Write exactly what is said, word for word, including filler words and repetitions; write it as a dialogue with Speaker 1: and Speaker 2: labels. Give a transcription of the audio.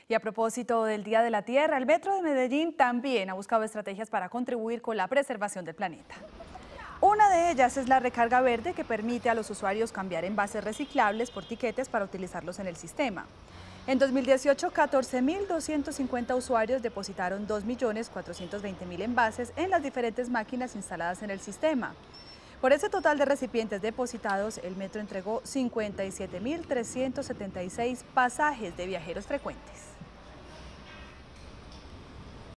Speaker 1: Y a propósito del Día de la Tierra, el Metro de Medellín también ha buscado estrategias para contribuir con la preservación del planeta. Una de ellas es la recarga verde, que permite a los usuarios cambiar envases reciclables por tiquetes para utilizarlos en el sistema. En dos mil dieciocho, catorce mil doscientos cincuenta usuarios depositaron dos millones cuatrocientos veinte mil envases en las diferentes máquinas instaladas en el sistema. Por ese total de recipientes depositados, el Metro entregó cincuenta y siete mil trescientos setenta y seis pasajes de viajeros frecuentes.